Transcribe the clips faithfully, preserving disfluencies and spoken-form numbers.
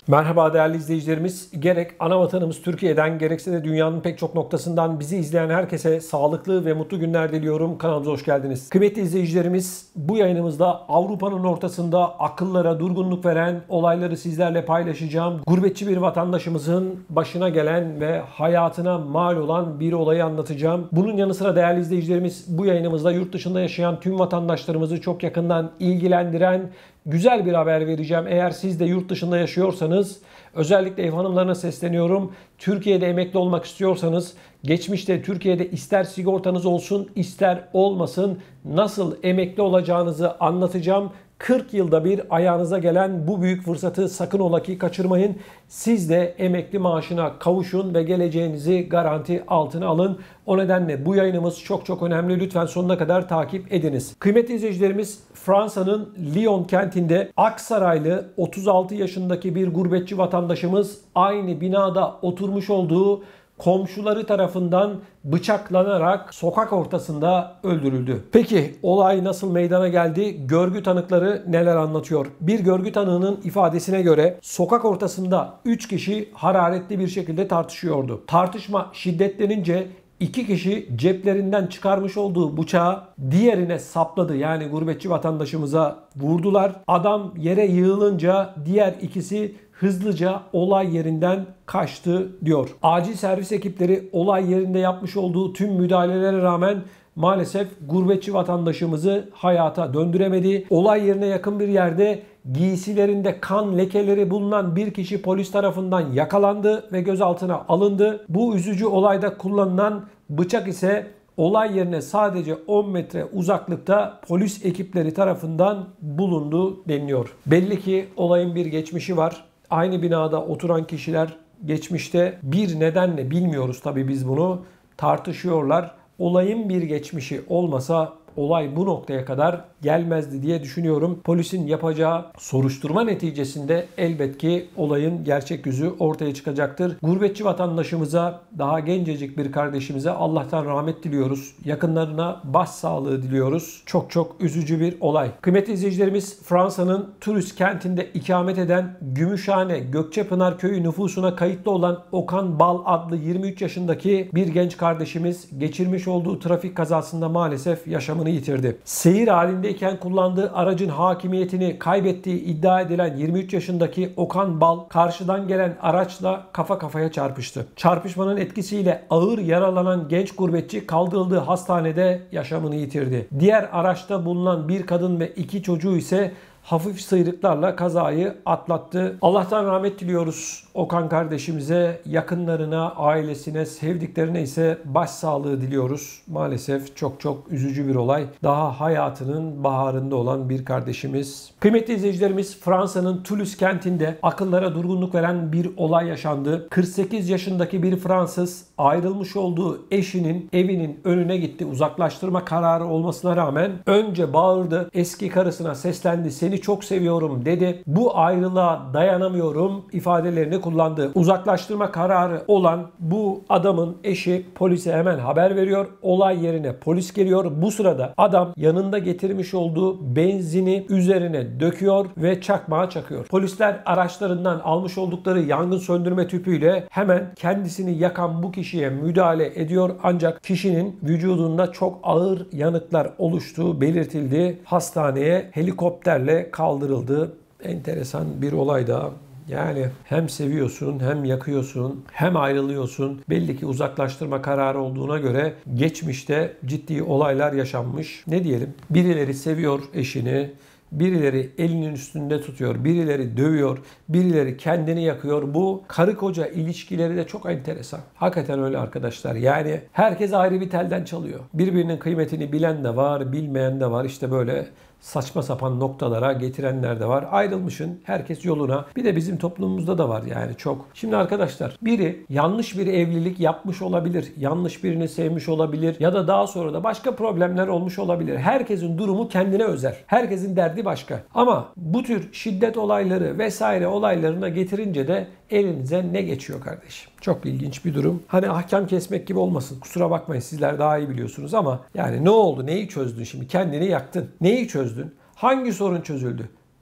Merhaba değerli izleyicilerimiz. Gerek ana vatanımız Türkiye'den gerekse de dünyanın pek çok noktasından bizi izleyen herkese sağlıklı ve mutlu günler diliyorum. Kanalımıza hoş geldiniz. Kıymetli izleyicilerimiz, bu yayınımızda Avrupa'nın ortasında akıllara durgunluk veren olayları sizlerle paylaşacağım. Gurbetçi bir vatandaşımızın başına gelen ve hayatına mal olan bir olayı anlatacağım. Bunun yanı sıra değerli izleyicilerimiz, bu yayınımızda yurt dışında yaşayan tüm vatandaşlarımızı çok yakından ilgilendiren güzel bir haber vereceğim. Eğer siz de yurt dışında yaşıyorsanız, özellikle ev hanımlarına sesleniyorum. Türkiye'de emekli olmak istiyorsanız, geçmişte Türkiye'de ister sigortanız olsun ister olmasın nasıl emekli olacağınızı anlatacağım. kırk yılda bir ayağınıza gelen bu büyük fırsatı sakın ola ki kaçırmayın. Siz de emekli maaşına kavuşun ve geleceğinizi garanti altına alın. O nedenle bu yayınımız çok çok önemli. Lütfen sonuna kadar takip ediniz. Kıymetli izleyicilerimiz, Fransa'nın Lyon kentinde Aksaraylı otuz altı yaşındaki bir gurbetçi vatandaşımız aynı binada oturmuş olduğu komşuları tarafından bıçaklanarak sokak ortasında öldürüldü. Peki olay nasıl meydana geldi? Görgü tanıkları neler anlatıyor? Bir görgü tanığının ifadesine göre sokak ortasında üç kişi hararetli bir şekilde tartışıyordu. Tartışma şiddetlenince İki kişi ceplerinden çıkarmış olduğu bıçağı diğerine sapladı. Yani gurbetçi vatandaşımıza vurdular. Adam yere yığılınca diğer ikisi hızlıca olay yerinden kaçtı diyor. Acil servis ekipleri olay yerinde yapmış olduğu tüm müdahalelere rağmen maalesef gurbetçi vatandaşımızı hayata döndüremedi. Olay yerine yakın bir yerde giysilerinde kan lekeleri bulunan bir kişi polis tarafından yakalandı ve gözaltına alındı. Bu üzücü olayda kullanılan bıçak ise olay yerine sadece on metre uzaklıkta polis ekipleri tarafından bulundu deniliyor. Belli ki olayın bir geçmişi var. Aynı binada oturan kişiler geçmişte bir nedenle, bilmiyoruz tabii biz bunu, tartışıyorlar. Olayın bir geçmişi olmasa olay bu noktaya kadar gelmezdi diye düşünüyorum. Polisin yapacağı soruşturma neticesinde elbet ki olayın gerçek yüzü ortaya çıkacaktır. Gurbetçi vatandaşımıza, daha gencecik bir kardeşimize Allah'tan rahmet diliyoruz. Yakınlarına başsağlığı diliyoruz. Çok çok üzücü bir olay. Kıymetli izleyicilerimiz, Fransa'nın Toulouse kentinde ikamet eden Gümüşhane Gökçepınar köyü nüfusuna kayıtlı olan Okan Bal adlı yirmi üç yaşındaki bir genç kardeşimiz geçirmiş olduğu trafik kazasında maalesef yaşamını yitirdi. Seyir halindeyken kullandığı aracın hakimiyetini kaybettiği iddia edilen yirmi üç yaşındaki Okan Bal karşıdan gelen araçla kafa kafaya çarpıştı. Çarpışmanın etkisiyle ağır yaralanan genç gurbetçi kaldırıldığı hastanede yaşamını yitirdi. Diğer araçta bulunan bir kadın ve iki çocuğu ise hafif sıyrıklarla kazayı atlattı. Allah'tan rahmet diliyoruz Okan kardeşimize, yakınlarına, ailesine, sevdiklerine ise başsağlığı diliyoruz. Maalesef çok çok üzücü bir olay. Daha hayatının baharında olan bir kardeşimiz. Kıymetli izleyicilerimiz, Fransa'nın Toulouse kentinde akıllara durgunluk veren bir olay yaşandı. kırk sekiz yaşındaki bir Fransız ayrılmış olduğu eşinin evinin önüne gitti. Uzaklaştırma kararı olmasına rağmen önce bağırdı. Eski karısına seslendi. Seni çok seviyorum dedi. Bu ayrılığa dayanamıyorum ifadelerini kullandı. Uzaklaştırma kararı olan bu adamın eşi polise hemen haber veriyor. Olay yerine polis geliyor. Bu sırada adam yanında getirmiş olduğu benzini üzerine döküyor ve çakmağa çakıyor. Polisler araçlarından almış oldukları yangın söndürme tüpüyle hemen kendisini yakan bu kişiye müdahale ediyor. Ancak kişinin vücudunda çok ağır yanıklar oluştuğu belirtildi. Hastaneye helikopterle kaldırıldı. Enteresan bir olay daha. Yani hem seviyorsun, hem yakıyorsun, hem ayrılıyorsun. Belli ki uzaklaştırma kararı olduğuna göre geçmişte ciddi olaylar yaşanmış. Ne diyelim? Birileri seviyor eşini, birileri elinin üstünde tutuyor, birileri dövüyor, birileri kendini yakıyor. Bu karı koca ilişkileri de çok enteresan. Hakikaten öyle arkadaşlar. Yani herkes ayrı bir telden çalıyor. Birbirinin kıymetini bilen de var, bilmeyen de var. İşte böyle saçma sapan noktalara getirenler de var. Ayrılmışın, herkes yoluna. Bir de bizim toplumumuzda da var yani çok. Şimdi arkadaşlar, biri yanlış bir evlilik yapmış olabilir. Yanlış birini sevmiş olabilir. Ya da daha sonra da başka problemler olmuş olabilir. Herkesin durumu kendine özel. Herkesin derdi başka. Ama bu tür şiddet olayları vesaire olaylarına getirince de elinize ne geçiyor kardeşim? Çok ilginç bir durum. Hani ahkam kesmek gibi olmasın. Kusura bakmayın, sizler daha iyi biliyorsunuz ama yani ne oldu? Neyi çözdün şimdi? Kendini yaktın. Neyi çözdün? Hangi sorun çözüldü?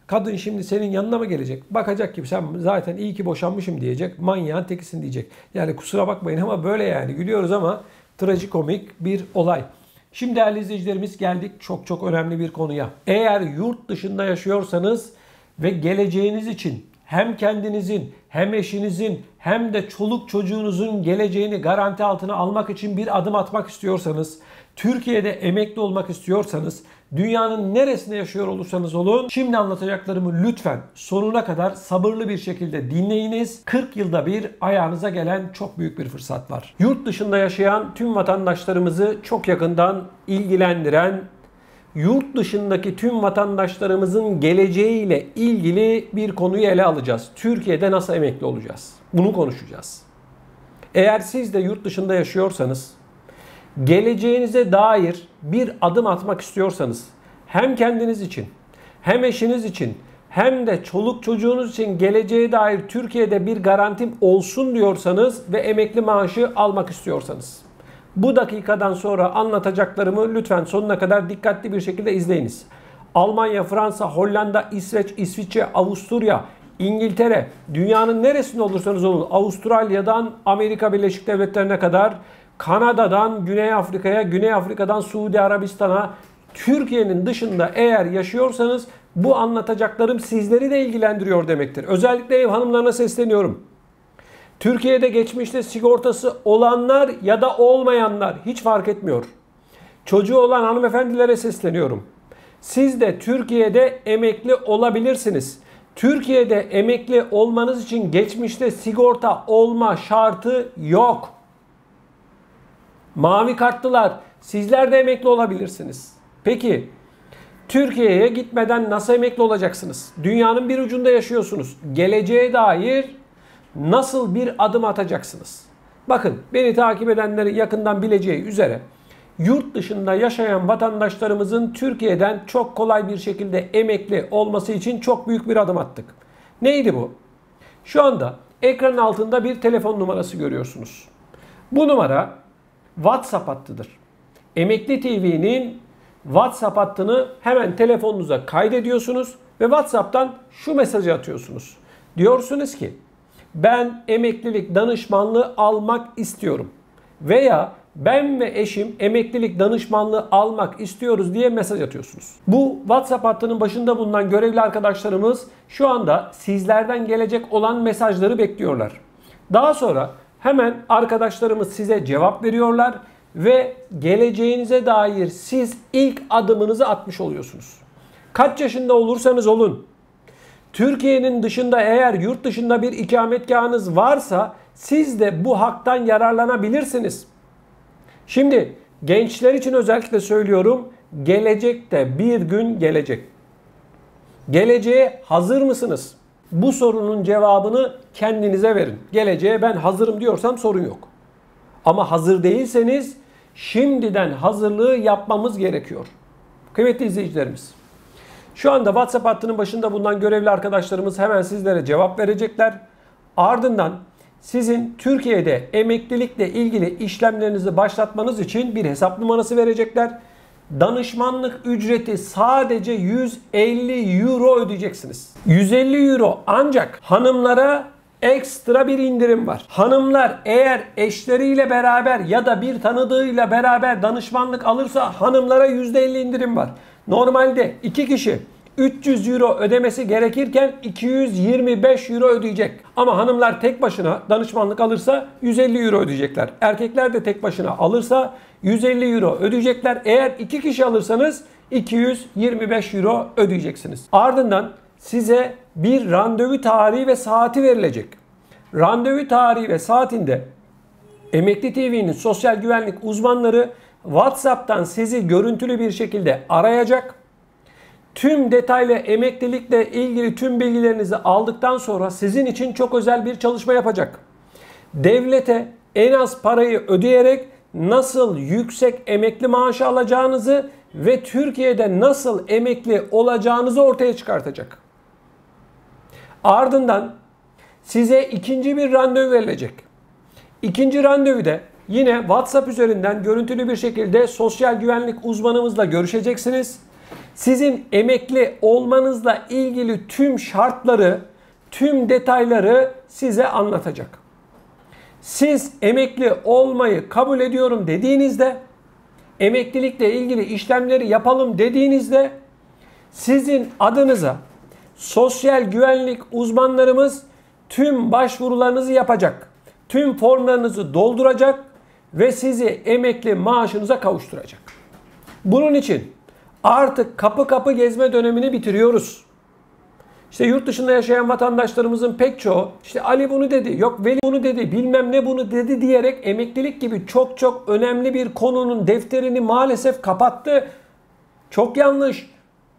Kadın şimdi senin yanına mı gelecek? Bakacak ki sen zaten iyi ki boşanmışım diyecek. Manyağın tekisin diyecek. Yani kusura bakmayın ama böyle yani. Gülüyoruz ama trajikomik bir olay. Şimdi değerli izleyicilerimiz geldik çok çok önemli bir konuya. Eğer yurt dışında yaşıyorsanız ve geleceğiniz için hem kendinizin hem eşinizin hem de çoluk çocuğunuzun geleceğini garanti altına almak için bir adım atmak istiyorsanız, Türkiye'de emekli olmak istiyorsanız, dünyanın neresinde yaşıyor olursanız olun, şimdi anlatacaklarımı lütfen sonuna kadar sabırlı bir şekilde dinleyiniz. kırk yılda bir ayağınıza gelen çok büyük bir fırsat var. Yurt dışında yaşayan tüm vatandaşlarımızı çok yakından ilgilendiren, yurt dışındaki tüm vatandaşlarımızın geleceğiyle ilgili bir konuyu ele alacağız. Türkiye'de nasıl emekli olacağız? Bunu konuşacağız. Eğer siz de yurt dışında yaşıyorsanız, geleceğinize dair bir adım atmak istiyorsanız, hem kendiniz için, hem eşiniz için, hem de çoluk çocuğunuz için geleceğe dair Türkiye'de bir garantim olsun diyorsanız ve emekli maaşı almak istiyorsanız, bu dakikadan sonra anlatacaklarımı lütfen sonuna kadar dikkatli bir şekilde izleyiniz. Almanya, Fransa, Hollanda, İsveç, İsviçre, Avusturya, İngiltere, dünyanın neresinde olursanız olun, Avustralya'dan Amerika Birleşik Devletleri'ne kadar, Kanada'dan Güney Afrika'ya, Güney Afrika'dan Suudi Arabistan'a, Türkiye'nin dışında eğer yaşıyorsanız bu anlatacaklarım sizleri de ilgilendiriyor demektir. Özellikle ev hanımlarına sesleniyorum. Türkiye'de geçmişte sigortası olanlar ya da olmayanlar hiç fark etmiyor. Çocuğu olan hanımefendilere sesleniyorum. Siz de Türkiye'de emekli olabilirsiniz. Türkiye'de emekli olmanız için geçmişte sigorta olma şartı yok. Mavi kartlılar, sizler de emekli olabilirsiniz. Peki, Türkiye'ye gitmeden nasıl emekli olacaksınız? Dünyanın bir ucunda yaşıyorsunuz. Geleceğe dair nasıl bir adım atacaksınız? Bakın, beni takip edenleri yakından bileceği üzere yurt dışında yaşayan vatandaşlarımızın Türkiye'den çok kolay bir şekilde emekli olması için çok büyük bir adım attık. Neydi bu? Şu anda ekranın altında bir telefon numarası görüyorsunuz. Bu numara WhatsApp hattıdır. Emekli T V'nin WhatsApp hattını hemen telefonunuza kaydediyorsunuz ve WhatsApp'tan şu mesajı atıyorsunuz. Diyorsunuz ki ben emeklilik danışmanlığı almak istiyorum veya ben ve eşim emeklilik danışmanlığı almak istiyoruz diye mesaj atıyorsunuz. Bu WhatsApp hattının başında bulunan görevli arkadaşlarımız şu anda sizlerden gelecek olan mesajları bekliyorlar. Daha sonra hemen arkadaşlarımız size cevap veriyorlar ve geleceğinize dair siz ilk adımınızı atmış oluyorsunuz. Kaç yaşında olursanız olun, Türkiye'nin dışında eğer yurt dışında bir ikametgahınız varsa siz de bu haktan yararlanabilirsiniz. Şimdi gençler için özellikle söylüyorum, gelecekte bir gün gelecek. Geleceğe hazır mısınız? Bu sorunun cevabını kendinize verin. Geleceğe ben hazırım diyorsam sorun yok. Ama hazır değilseniz şimdiden hazırlığı yapmamız gerekiyor. Kıymetli izleyicilerimiz, şu anda WhatsApp hattının başında bulunan görevli arkadaşlarımız hemen sizlere cevap verecekler. Ardından sizin Türkiye'de emeklilikle ilgili işlemlerinizi başlatmanız için bir hesap numarası verecekler. Danışmanlık ücreti sadece yüz elli euro ödeyeceksiniz. yüz elli euro, ancak hanımlara ekstra bir indirim var. Hanımlar eğer eşleriyle beraber ya da bir tanıdığıyla beraber danışmanlık alırsa hanımlara yüzde elli indirim var. Normalde iki kişi üç yüz euro ödemesi gerekirken iki yüz yirmi beş euro ödeyecek. Ama hanımlar tek başına danışmanlık alırsa yüz elli euro ödeyecekler. Erkekler de tek başına alırsa yüz elli euro ödeyecekler. Eğer iki kişi alırsanız iki yüz yirmi beş euro ödeyeceksiniz. Ardından size bir randevu tarihi ve saati verilecek. Randevu tarihi ve saatinde Emekli T V'nin sosyal güvenlik uzmanları WhatsApp'tan sizi görüntülü bir şekilde arayacak. Tüm detaylı emeklilikle ilgili tüm bilgilerinizi aldıktan sonra sizin için çok özel bir çalışma yapacak. Devlete en az parayı ödeyerek nasıl yüksek emekli maaşı alacağınızı ve Türkiye'de nasıl emekli olacağınızı ortaya çıkartacak. Ardından size ikinci bir randevu verilecek. İkinci randevuda yine WhatsApp üzerinden görüntülü bir şekilde sosyal güvenlik uzmanımızla görüşeceksiniz. Sizin emekli olmanızla ilgili tüm şartları, tüm detayları size anlatacak. Siz emekli olmayı kabul ediyorum dediğinizde, emeklilikle ilgili işlemleri yapalım dediğinizde sizin adınıza sosyal güvenlik uzmanlarımız tüm başvurularınızı yapacak. Tüm formlarınızı dolduracak ve sizi emekli maaşınıza kavuşturacak. Bunun için artık kapı kapı gezme dönemini bitiriyoruz. İşte yurt dışında yaşayan vatandaşlarımızın pek çoğu işte Ali bunu dedi, yok Veli bunu dedi, bilmem ne bunu dedi diyerek emeklilik gibi çok çok önemli bir konunun defterini maalesef kapattı. Çok yanlış.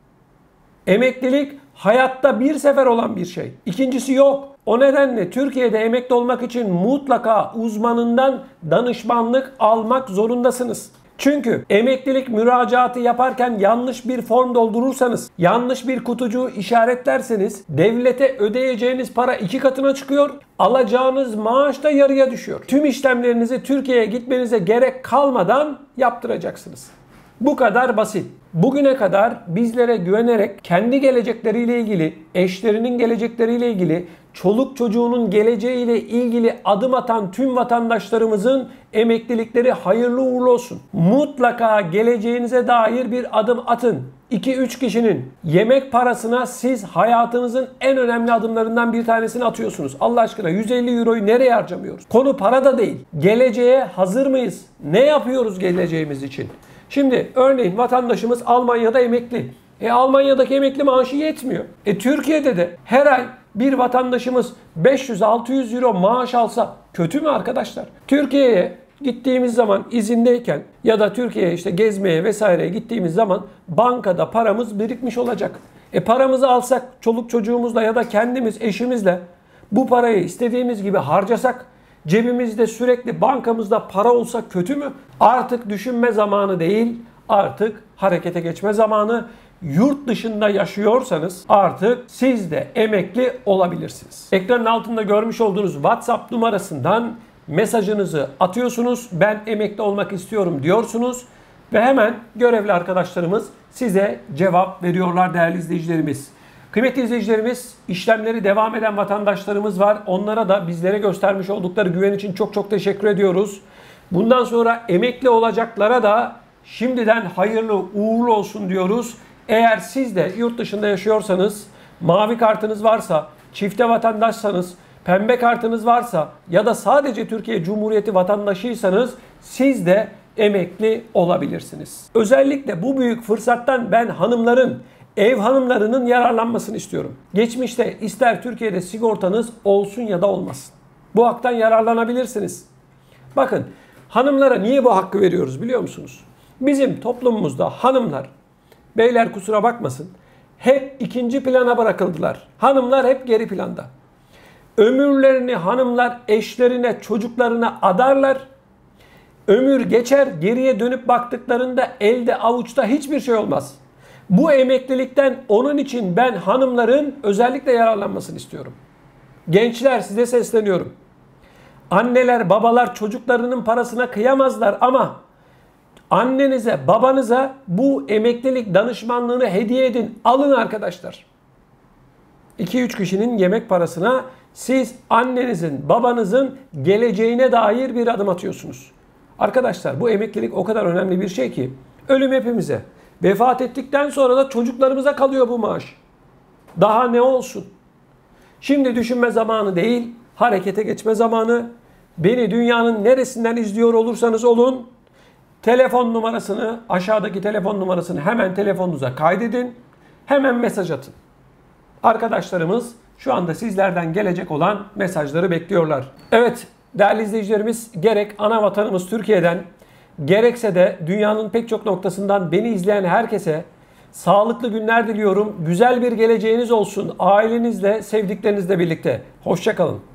Emeklilik hayatta bir sefer olan bir şey. İkincisi yok. O nedenle Türkiye'de emekli olmak için mutlaka uzmanından danışmanlık almak zorundasınız. Çünkü emeklilik müracaatı yaparken yanlış bir form doldurursanız, yanlış bir kutucuğu işaretlerseniz devlete ödeyeceğiniz para iki katına çıkıyor, alacağınız maaş da yarıya düşüyor. Tüm işlemlerinizi Türkiye'ye gitmenize gerek kalmadan yaptıracaksınız. Bu kadar basit. Bugüne kadar bizlere güvenerek kendi gelecekleriyle ilgili, eşlerinin gelecekleriyle ilgili, çoluk çocuğunun geleceğiyle ilgili adım atan tüm vatandaşlarımızın emeklilikleri hayırlı uğurlu olsun. Mutlaka geleceğinize dair bir adım atın. iki üç kişinin yemek parasına siz hayatınızın en önemli adımlarından bir tanesini atıyorsunuz. Allah aşkına yüz elli euroyu nereye harcamıyoruz? Konu para da değil. Geleceğe hazır mıyız? Ne yapıyoruz geleceğimiz için? Şimdi örneğin vatandaşımız Almanya'da emekli. E Almanya'daki emekli maaşı yetmiyor. E Türkiye'de de her ay bir vatandaşımız beş yüz altı yüz euro maaş alsa kötü mü arkadaşlar? Türkiye'ye gittiğimiz zaman izindeyken ya da Türkiye'ye işte gezmeye vesaireye gittiğimiz zaman bankada paramız birikmiş olacak. E paramızı alsak çoluk çocuğumuzla ya da kendimiz eşimizle bu parayı istediğimiz gibi harcasak, cebimizde sürekli bankamızda para olsa kötü mü? Artık düşünme zamanı değil, artık harekete geçme zamanı. Yurt dışında yaşıyorsanız artık siz de emekli olabilirsiniz. Ekranın altında görmüş olduğunuz WhatsApp numarasından mesajınızı atıyorsunuz. Ben emekli olmak istiyorum diyorsunuz. Ve hemen görevli arkadaşlarımız size cevap veriyorlar değerli izleyicilerimiz. Kıymetli izleyicilerimiz, işlemleri devam eden vatandaşlarımız var. Onlara da bizlere göstermiş oldukları güven için çok çok teşekkür ediyoruz. Bundan sonra emekli olacaklara da şimdiden hayırlı uğurlu olsun diyoruz. Eğer siz de yurt dışında yaşıyorsanız, mavi kartınız varsa, çifte vatandaşsanız, pembe kartınız varsa ya da sadece Türkiye Cumhuriyeti vatandaşıysanız siz de emekli olabilirsiniz. Özellikle bu büyük fırsattan ben hanımların, ev hanımlarının yararlanmasını istiyorum. Geçmişte ister Türkiye'de sigortanız olsun ya da olmasın. Bu haktan yararlanabilirsiniz. Bakın hanımlara niye bu hakkı veriyoruz biliyor musunuz? Bizim toplumumuzda hanımlar, beyler kusura bakmasın, hep ikinci plana bırakıldılar. Hanımlar hep geri planda. Ömürlerini hanımlar eşlerine, çocuklarına adarlar. Ömür geçer, geriye dönüp baktıklarında elde avuçta hiçbir şey olmaz. Bu emeklilikten onun için ben hanımların özellikle yararlanmasını istiyorum. Gençler size sesleniyorum. Anneler, babalar çocuklarının parasına kıyamazlar ama annenize, babanıza bu emeklilik danışmanlığını hediye edin. Alın arkadaşlar. iki üç kişinin yemek parasına siz annenizin, babanızın geleceğine dair bir adım atıyorsunuz. Arkadaşlar bu emeklilik o kadar önemli bir şey ki ölüm hepimize. Vefat ettikten sonra da çocuklarımıza kalıyor bu maaş. Daha ne olsun? Şimdi düşünme zamanı değil, harekete geçme zamanı. Beni dünyanın neresinden izliyor olursanız olun, telefon numarasını, aşağıdaki telefon numarasını hemen telefonunuza kaydedin. Hemen mesaj atın. Arkadaşlarımız şu anda sizlerden gelecek olan mesajları bekliyorlar. Evet değerli izleyicilerimiz, gerek ana vatanımız Türkiye'den, gerekse de dünyanın pek çok noktasından beni izleyen herkese sağlıklı günler diliyorum. Güzel bir geleceğiniz olsun ailenizle, sevdiklerinizle birlikte. Hoşça kalın.